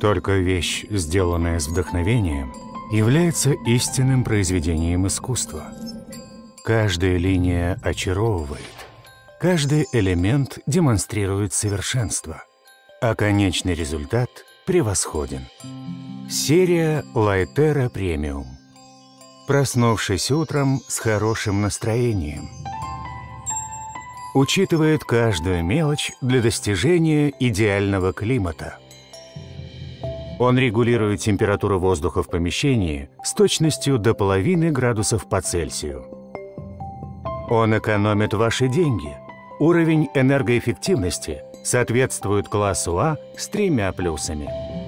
Только вещь, сделанная с вдохновением, является истинным произведением искусства. Каждая линия очаровывает, каждый элемент демонстрирует совершенство, а конечный результат превосходен. Серия Lightera Premium. Проснувшись утром с хорошим настроением. Учитывает каждую мелочь для достижения идеального климата. Он регулирует температуру воздуха в помещении с точностью до 0,5 градусов по Цельсию. Он экономит ваши деньги. Уровень энергоэффективности соответствует классу А с 3 плюсами.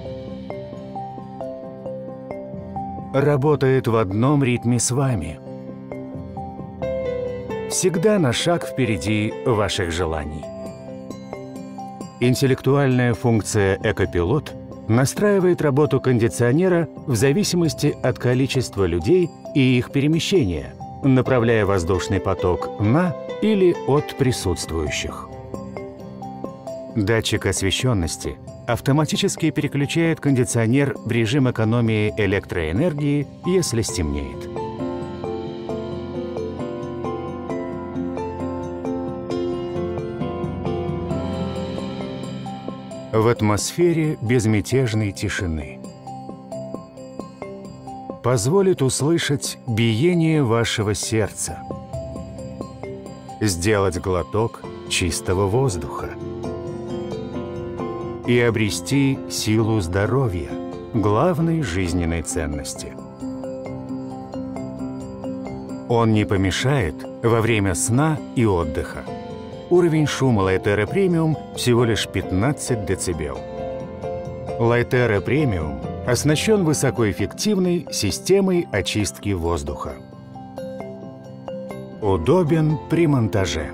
Работает в одном ритме с вами. Всегда на шаг впереди ваших желаний. Интеллектуальная функция «Экопилот» настраивает работу кондиционера в зависимости от количества людей и их перемещения, направляя воздушный поток на или от присутствующих. Датчик освещенности автоматически переключает кондиционер в режим экономии электроэнергии, если стемнеет. В атмосфере безмятежной тишины. Позволит услышать биение вашего сердца. Сделать глоток чистого воздуха. И обрести силу здоровья, главной жизненной ценности. Он не помешает во время сна и отдыха. Уровень шума Lightera Premium всего лишь 15 дБ. Lightera Premium оснащен высокоэффективной системой очистки воздуха. Удобен при монтаже.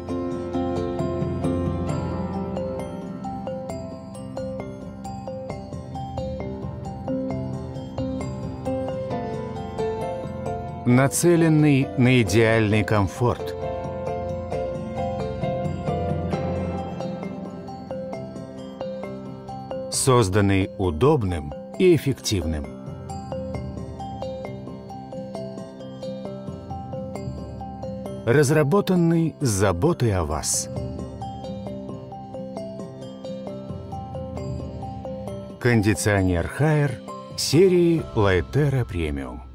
Нацеленный на идеальный комфорт. Созданный удобным и эффективным. Разработанный с заботой о вас. Кондиционер Haier серии Lightera Premium.